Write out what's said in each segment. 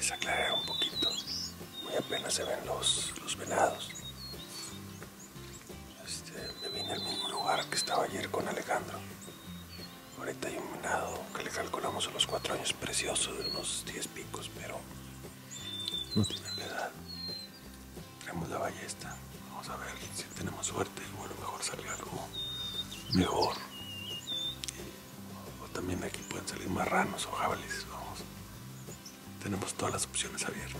empieza a aclarar un poquito. Muy apenas se ven los venados. Me vine al mismo lugar que estaba ayer con Alejandro. Ahorita hay un venado que le calculamos a los 4 años precioso de unos 10 picos, pero no tiene la edad. Tenemos la ballesta. Vamos a ver si tenemos suerte o a lo mejor sale algo mejor. O también aquí pueden salir marranos o jabalíes. Vamos. Tenemos todas las opciones abiertas.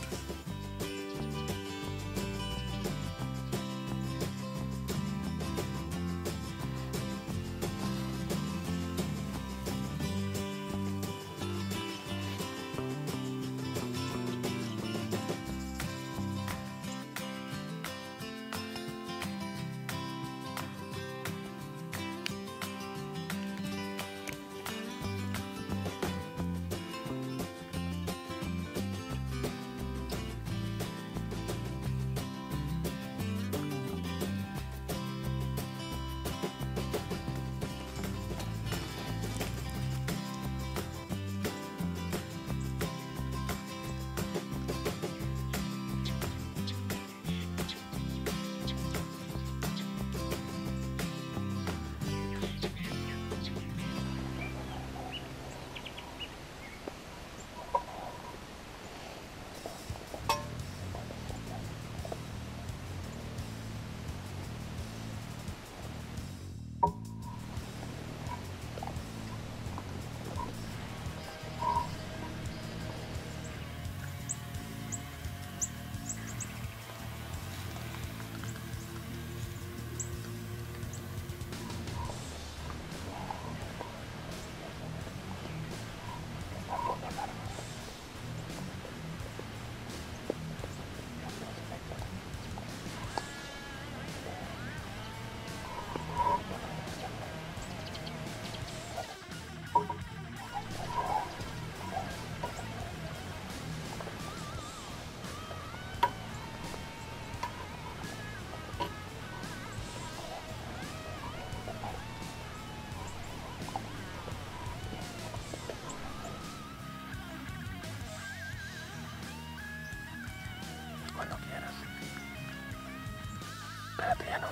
Cuando quieras. Espérate, ya no.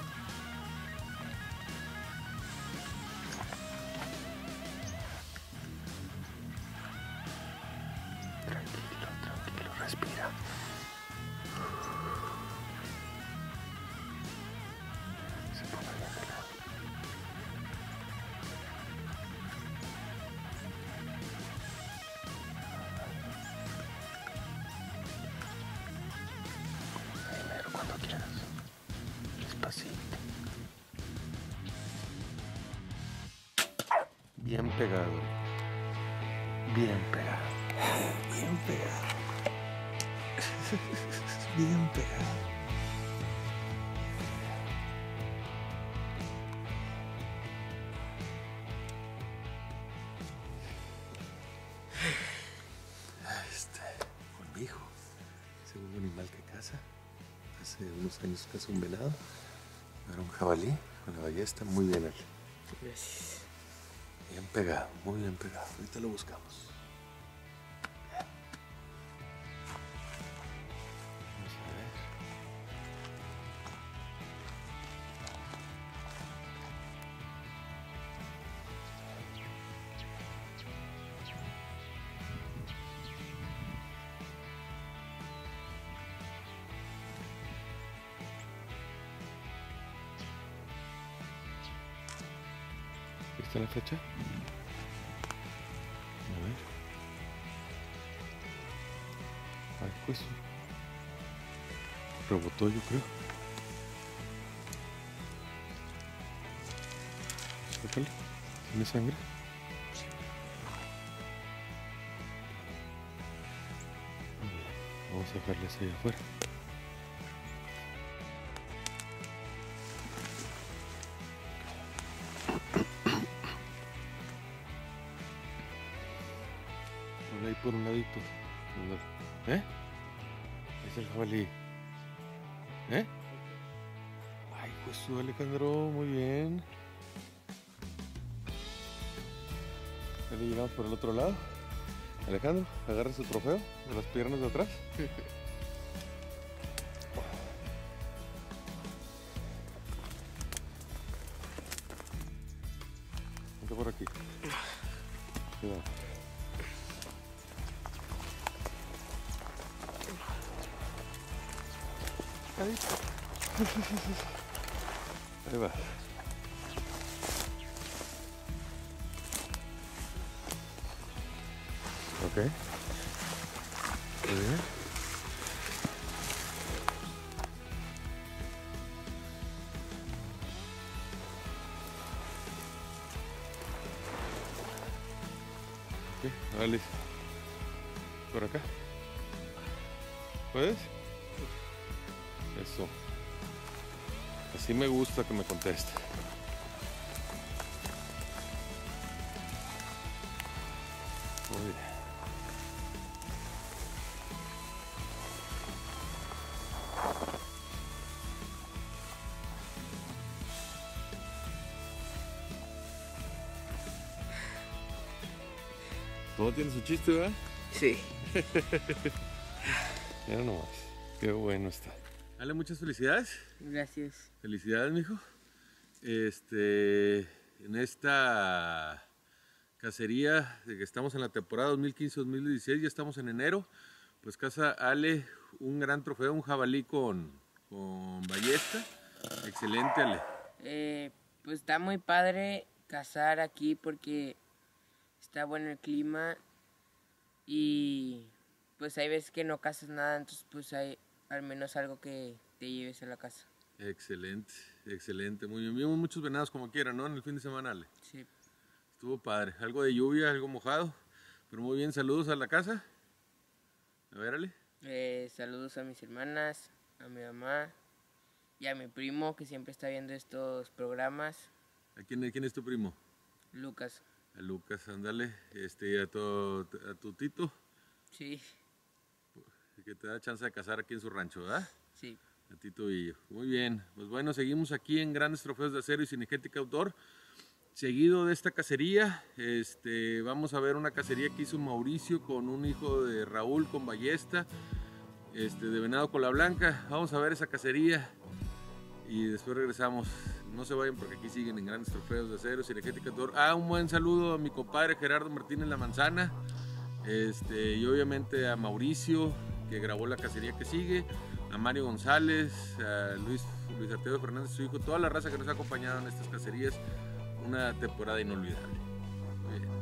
Tranquilo, tranquilo, respira. Se pone bien de lado. Primero, cuando quieras. Despacito. Bien pegado. Bien pegado. Bien pegado. Bien pegado. Con mi hijo. Segundo animal que caza. Hace unos años cazó un venado. Era un jabalí con la ballesta muy bien hecha. Gracias. Bien pegado, muy bien pegado. Ahorita lo buscamos. Vamos a ver. ¿Está la fecha? A ver. Ay, pues. Rebotó, yo creo. Sácale. ¿Tiene sangre? Muy bien. Vamos a dejarle hacia allá afuera. Por ahí por un ladito. ¿Eh? Es el jabalí. ¿Eh? Ay, pues tú, Alejandro, muy bien. Ya le llegamos por el otro lado. Alejandro, agarra su trofeo de las piernas de atrás. Ponte por aquí. Cuidado. Ahí. Ahí va. Ok. Muy bien. Ok, ahora listo. Por acá. ¿Puedes? Eso. Así me gusta que me conteste. Muy bien. Todo tiene su chiste, ¿verdad? Sí. Mira nomás. Qué bueno está. Dale, muchas felicidades. Gracias. Felicidades, mijo. En esta cacería de que estamos en la temporada 2015-2016, ya estamos en enero, pues casa Ale un gran trofeo, un jabalí con ballesta. Excelente, Ale. Pues está muy padre cazar aquí porque está bueno el clima y pues hay veces que no cazas nada, entonces pues hay al menos algo que te lleves a la casa. Excelente, excelente. Muy bien. Vimos muchos venados como quiera, ¿no? En el fin de semana, Ale. Sí. Estuvo padre. Algo de lluvia, algo mojado, pero muy bien. Saludos a la casa. A ver, Ale. Saludos a mis hermanas, a mi mamá y a mi primo que siempre está viendo estos programas. ¿A quién es tu primo? Lucas. A Lucas, ándale. A tu tito, Sí. que te da chance de cazar aquí en su rancho, ¿verdad? Sí. A Tito Villo. Muy bien. Pues bueno, seguimos aquí en Grandes Trofeos de Acero y Cinegética Outdoor. Seguido de esta cacería, vamos a ver una cacería que hizo Mauricio con un hijo de Raúl con ballesta, de venado cola blanca. Vamos a ver esa cacería y después regresamos. No se vayan porque aquí siguen en Grandes Trofeos de Acero y Cinegética Outdoor. Un buen saludo a mi compadre Gerardo Martínez La Manzana, y obviamente a Mauricio, que grabó la cacería que sigue, a Mario González, a Luis Arteo Fernández, su hijo, toda la raza que nos ha acompañado en estas cacerías. Una temporada inolvidable. Muy bien.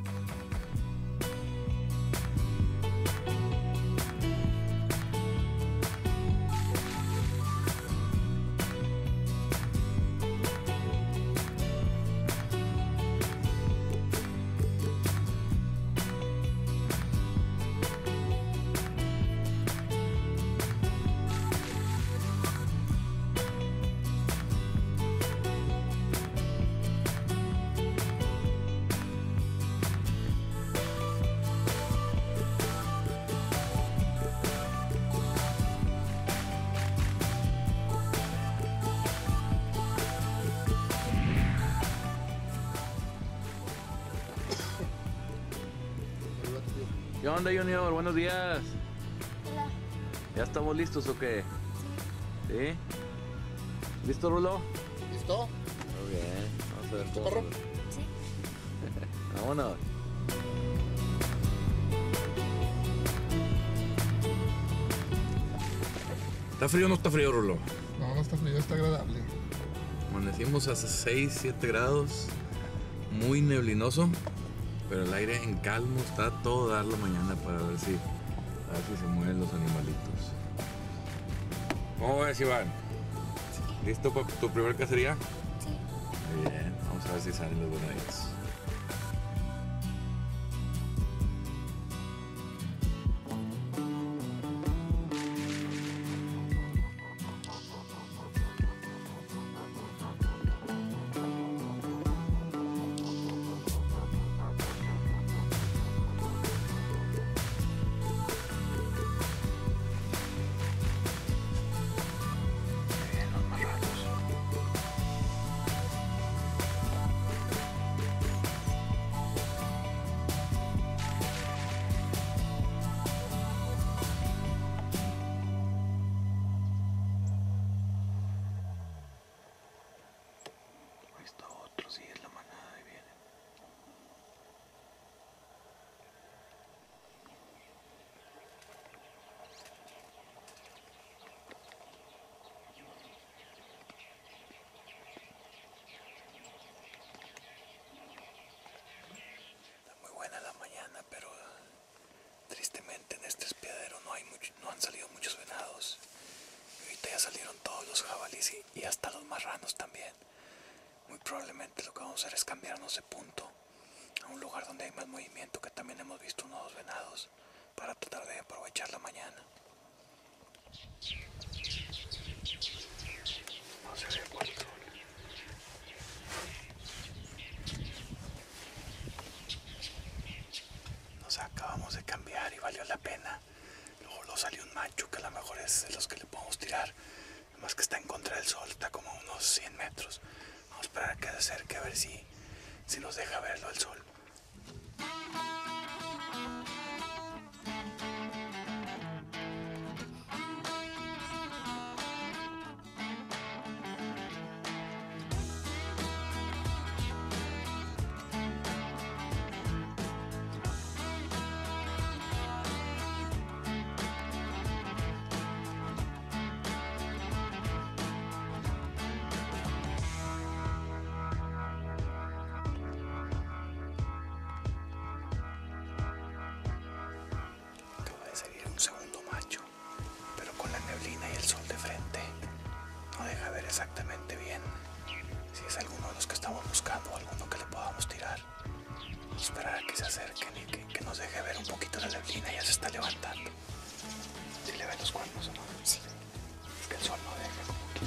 ¿Qué onda, Junior? Buenos días. Hola. ¿Ya estamos listos o qué? ¿Sí? ¿Listo, Rulo? ¿Listo? Muy bien. Vamos a ver cómo. ¿Chaparro? Sí. Vámonos. ¿Está frío o no está frío, Rulo? No, no está frío, está agradable. Amanecimos a 6, 7 grados, muy neblinoso, pero el aire en calmo, está a todo dar la mañana para ver si se mueven los animalitos. ¿Cómo ves, Iván? ¿Listo para tu primer cacería? Sí. Muy bien, vamos a ver si salen los venaditos. sí, y hasta los marranos también. Muy probablemente lo que vamos a hacer es cambiarnos de punto a un lugar donde hay más movimiento, que también hemos visto unos dos venados, para tratar de aprovechar la mañana. No se ve por el sol. Nos acabamos de cambiar y valió la pena. Luego salió un macho que a lo mejor es de los que le podemos tirar. Más que está en contra del sol, está como a unos 100 metros. Vamos a esperar a que se acerque a ver si nos deja verlo el sol. Segundo macho, pero con la neblina y el sol de frente no deja ver exactamente bien si es alguno de los que estamos buscando o alguno que le podamos tirar. Vamos a esperar a que se acerquen y que nos deje ver un poquito la neblina. Ya se está levantando. ¿Sí le ven los cuernos o no? Sí. Es que el sol no deja como que...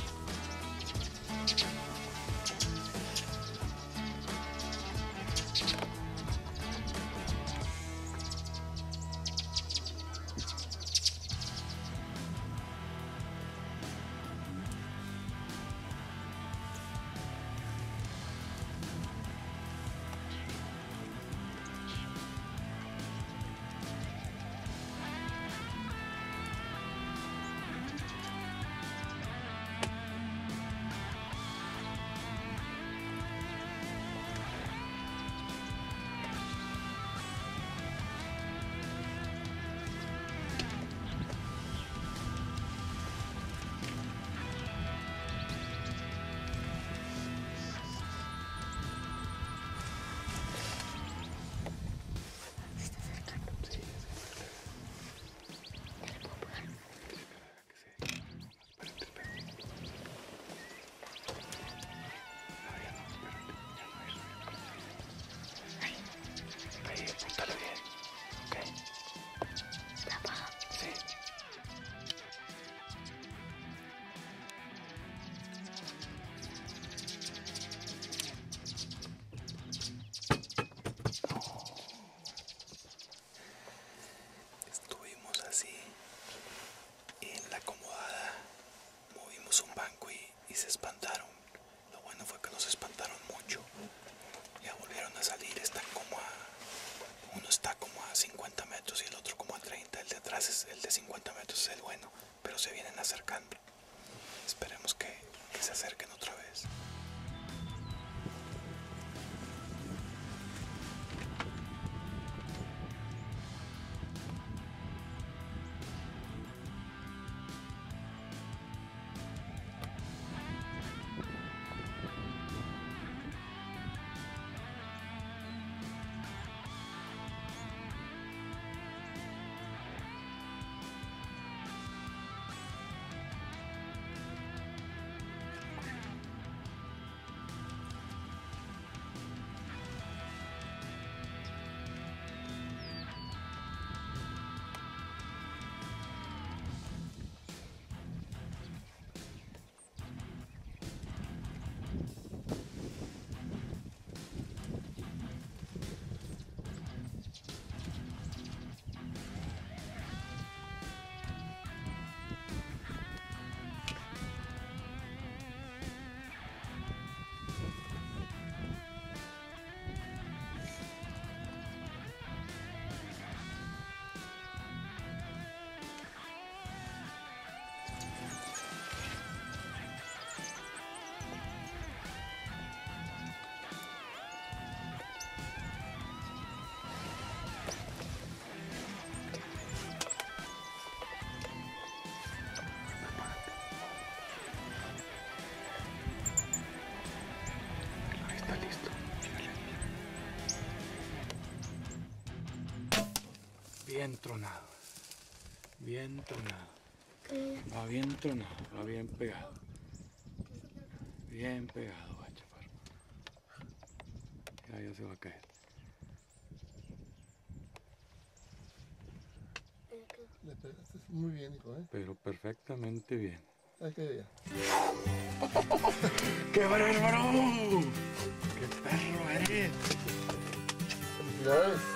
Un banco y se espantaron. Lo bueno fue que nos espantaron mucho. Ya volvieron a salir. Están como uno está como a 50 metros y el otro como a 30. El de atrás, el de 50 metros es el bueno, pero se vienen acercando. Esperemos que se acerquen otra vez. Bien tronado. Bien tronado. Va bien tronado, va bien pegado. Bien pegado, va, chaparro. Ya se va a caer. Le pegaste muy bien, hijo, ¿eh? Pero perfectamente bien. Ay, qué bien. ¡Qué bárbaro! ¡Qué perro eres! Felicidades.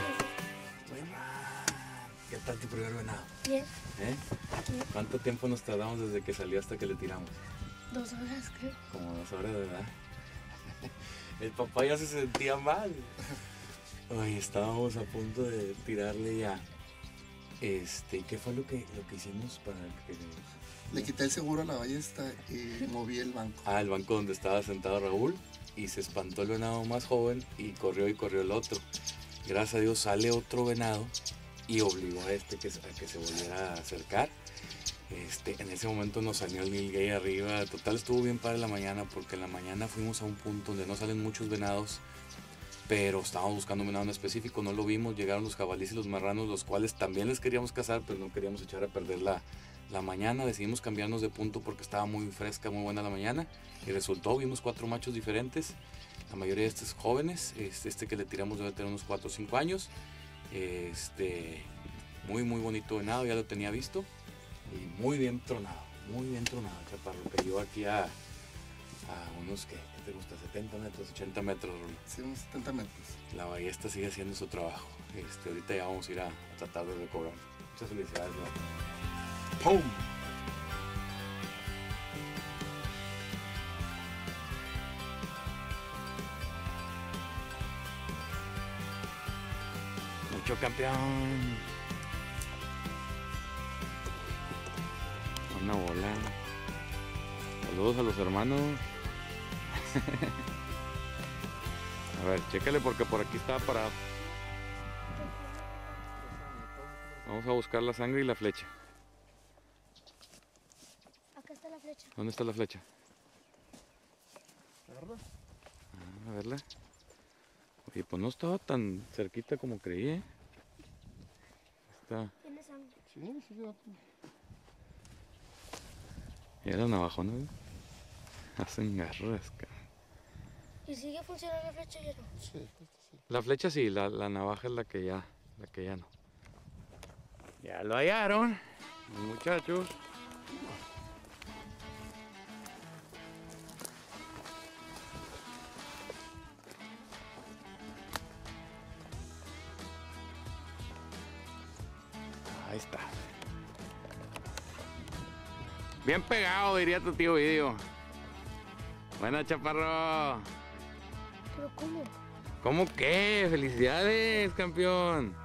¿Qué tal tu primer venado? Bien, ¿Eh? ¿Cuánto tiempo nos tardamos desde que salió hasta que le tiramos? 2 horas creo. Como 2 horas, ¿verdad? El papá ya se sentía mal. Ay, estábamos a punto de tirarle ya. ¿Qué fue lo que hicimos para que... Le quité el seguro a la ballesta y moví el banco. Ah, el banco donde estaba sentado Raúl, y se espantó el venado más joven y corrió el otro. Gracias a Dios sale otro venado y obligó a que se volviera a acercar. En ese momento nos salió el Nilgay arriba. Total, estuvo bien para la mañana, porque en la mañana fuimos a un punto donde no salen muchos venados, pero estábamos buscando un venado en específico, no lo vimos. Llegaron los jabalíes y los marranos, los cuales también les queríamos cazar, pero no queríamos echar a perder la mañana. Decidimos cambiarnos de punto porque estaba muy fresca, muy buena la mañana, y resultó, vimos 4 machos diferentes. La mayoría de estos jóvenes, que le tiramos debe tener unos 4 o 5 años. Muy bonito venado, ya lo tenía visto, y muy bien tronado, chaparro. Cayó aquí a unos, ¿qué te gusta? 70 metros, 80 metros. Sí, unos 70 metros. La ballesta sigue haciendo su trabajo. Ahorita ya vamos a ir a tratar de recobrar. Muchas felicidades, ¿no? ¡Pum! Mucho campeón. Una bola. Saludos a los hermanos. A ver, chécale porque por aquí estaba parado. Vamos a buscar la sangre y la flecha. Acá está la flecha. ¿Dónde está la flecha? ¿Agarra? A verla. Oye, pues no estaba tan cerquita como creí, ¿eh? Está. Tiene sangre. Sí, sí, ya. Y era navajones, ¿eh? Hacen garras, cara. ¿Y sigue funcionando la flecha ya no? Sí, esto sí. La flecha sí, la navaja es la que ya no. Ya lo hallaron, muchachos. Ahí está. Bien pegado, diría tu tío Video. Buena, chaparro. ¿Pero cómo? ¿Cómo qué? ¡Felicidades, campeón!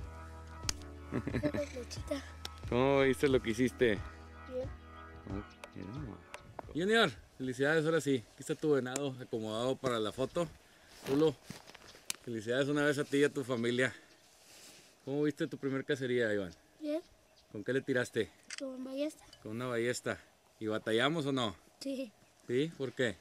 Es la flechita. ¿Cómo viste lo que hiciste? Bien. Junior, felicidades, ahora sí. Aquí está tu venado acomodado para la foto. Tulo, felicidades una vez a ti y a tu familia. ¿Cómo viste tu primer cacería, Iván? Bien. ¿Con qué le tiraste? ¿Con ballesta? Con una ballesta. ¿Y batallamos o no? Sí. ¿Sí? ¿Por qué?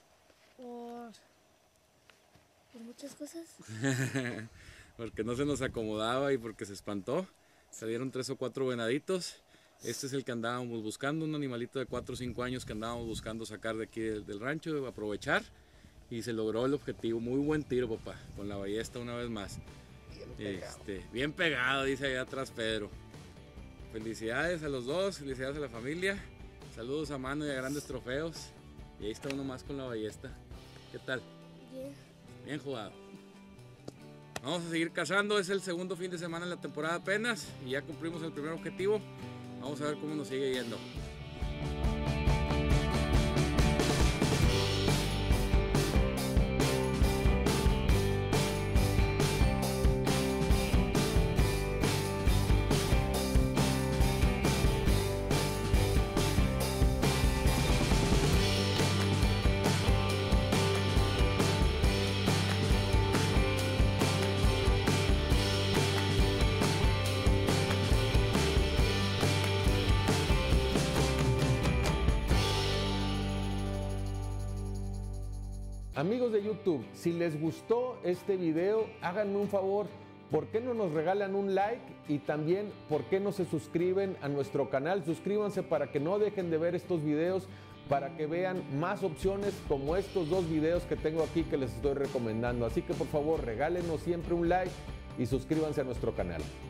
Por muchas cosas. Porque no se nos acomodaba y porque se espantó. Salieron 3 o 4 venaditos. Este es el que andábamos buscando, un animalito de 4 o 5 años que andábamos buscando sacar de aquí del rancho, aprovechar. Y se logró el objetivo. Muy buen tiro, papá, con la ballesta una vez más. Bien pegado, dice allá atrás Pedro. Felicidades a los dos, felicidades a la familia. Saludos a Mano y a Grandes Trofeos. Y ahí está uno más con la ballesta. ¿Qué tal? Bien. Bien jugado. Vamos a seguir cazando, es el segundo fin de semana en la temporada apenas y ya cumplimos el primer objetivo. Vamos a ver cómo nos sigue yendo. Amigos de YouTube, si les gustó este video, háganme un favor, ¿por qué no nos regalan un like? Y también, ¿por qué no se suscriben a nuestro canal? Suscríbanse para que no dejen de ver estos videos, para que vean más opciones como estos 2 videos que tengo aquí que les estoy recomendando. Así que por favor, regálenos siempre un like y suscríbanse a nuestro canal.